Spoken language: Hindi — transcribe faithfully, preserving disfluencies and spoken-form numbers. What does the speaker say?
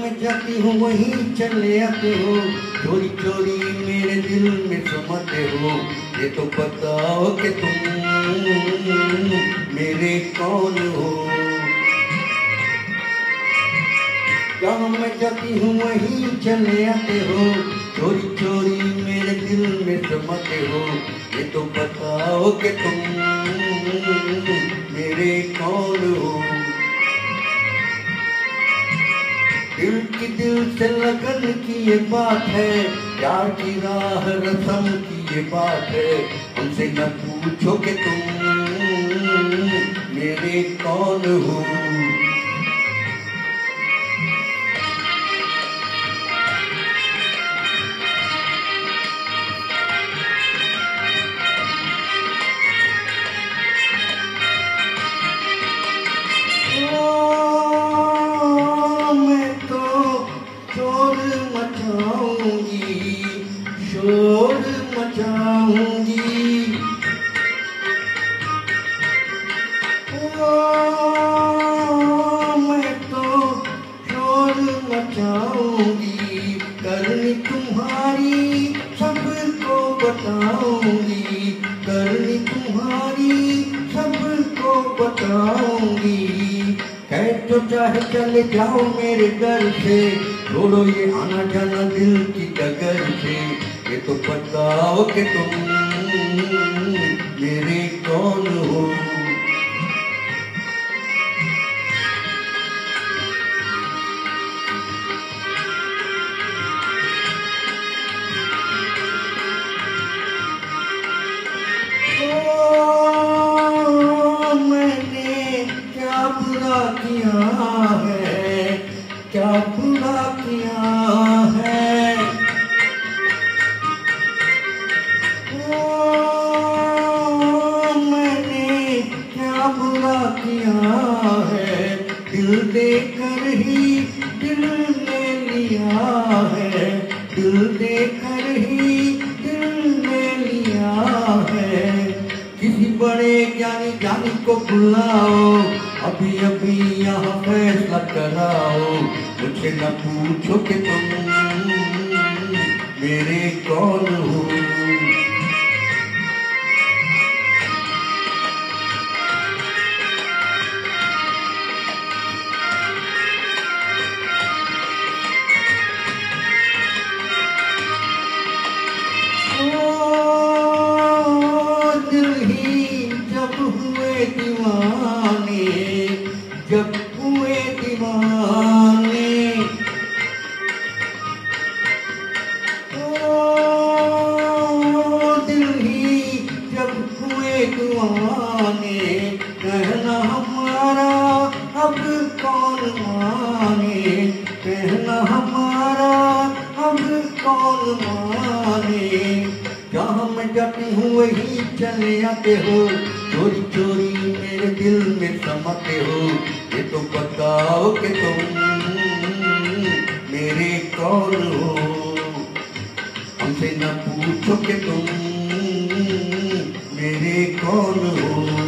मैं जाती हूँ वहीं चले आते हो, चोरी चोरी मेरे दिल में समाते हो। ये तो बताओ कि तुम मेरे कौन हो। जहाँ मैं जाती हूँ वहीं चले आते हो, चोरी चोरी मेरे दिल में समाते हो। ये तो बताओ कि तुम मेरे कौन हो। दिल की दिल से लगन की ये बात है, प्यार की राह रस्म की ये बात है। हमसे न पूछो कि तुम मेरे कौन हो। शोर मचाऊंगी, ओ मैं तो शोर मचाऊंगी। करनी तुम्हारी सबको बताऊंगी, करनी तुम्हारी सबको बताऊंगी। कह तो चाहे चले जाओ मेरे घर से, छोड़ो ये आना जाना दिल की डगर से। ये तो बताओ कि तुम मेरे कौन हो। ओ मैंने क्या बुरा किया है, क्या बुरा किया है। बुरा किया है, दिल देकर ही दिल ले लिया है, दिल देकर ही दिल ले लिया है। किसी बड़े ज्ञानी ज्ञानी को बुलाओ, अभी अभी यहाँ फैसला कराओ। मुझे न पूछो कि तुम मेरे कौन हो। दीवाने जब हुए दीवाने, ओ दिल ही जब हुए दीवाने। कहना हमारा अब कौन माने, कहना हमारा अब कौन माने। जहाँ मैं जाती हूँ वहीं चले आते हो, चोरी चोरी मेरे दिल में समाते हो। ये तो बताओ कि तुम मेरे कौन हो। हमसे न पूछो कि तुम मेरे कौन हो।